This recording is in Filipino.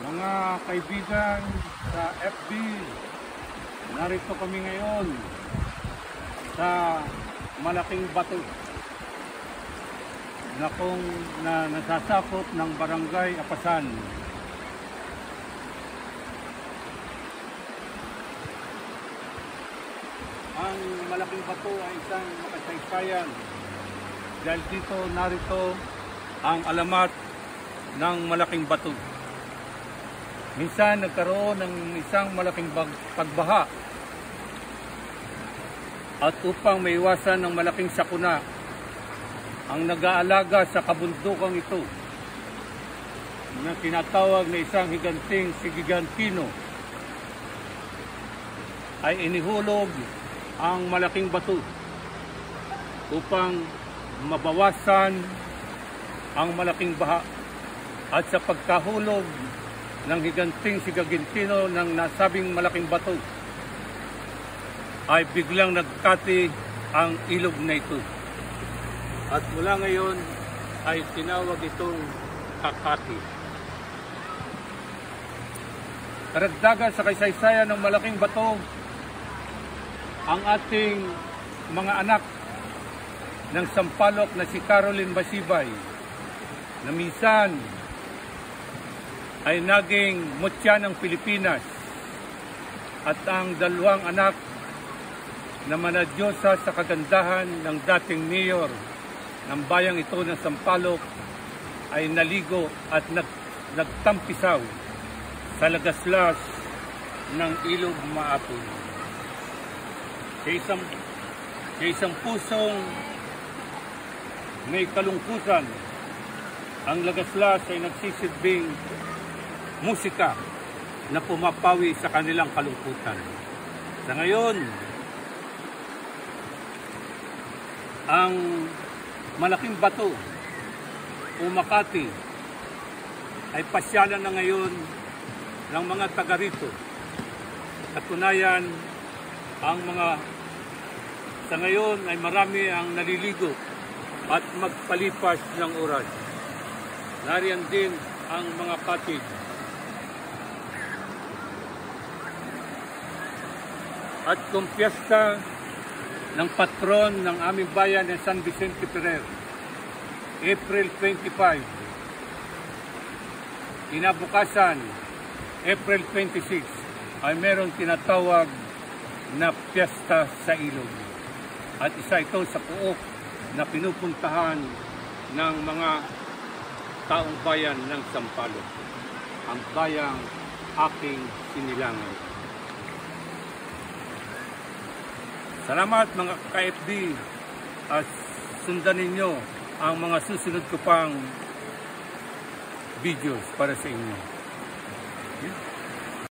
Mga kaibigan sa FB, narito kami ngayon sa malaking bato na nasasakop ng Barangay Apasan. Ang malaking bato ay isang makasaysayan dahil dito narito ang alamat ng malaking bato. Minsan nagkaroon ng isang malaking pagbaha at upang maiwasan ng malaking sakuna, ang nag-aalaga sa kabundukang ito na tinatawag na isang higanting si Gigantino ay inihulog ang malaking bato upang mabawasan ang malaking baha. At sa pagkahulog ng higanting si Gigantino ng nasabing malaking bato ay biglang nagkati ang ilog na ito. At mula ngayon ay tinawag itong Kakati. Karagdagan sa kasaysayan ng malaking bato, ang ating mga anak ng sampalok na si Caroline Basibay na minsan ay naging mutya ng Pilipinas at ang dalawang anak na manadyosa sa kagandahan ng dating mayor ng bayang ito ng Sampaloc ay naligo at nagtampisaw sa lagaslas ng ilog Maapon. Sa isang pusong may kalungkutan, ang lagaslas ay nagsisilbing musika na pumapawi sa kanilang kalungkutan. Sa ngayon, ang malaking bato o Makati ay pasyalan na ngayon ng mga taga rito. Katunayan, sa ngayon ay marami ang naliligo at magpalipas ng oras. Nariyan din ang mga cottage. At kung piyesta ng patron ng aming bayan ng San Vicente Ferrer, April 25, inabukasan, April 26, ay meron tinatawag na piyesta sa ilog. At isa ito sa puok na pinupuntahan ng mga taong bayan ng Sampaloc, ang bayang aking sinilangan. Salamat mga ka-FB at sundan ninyo ang mga susunod ko pang videos para sa inyo.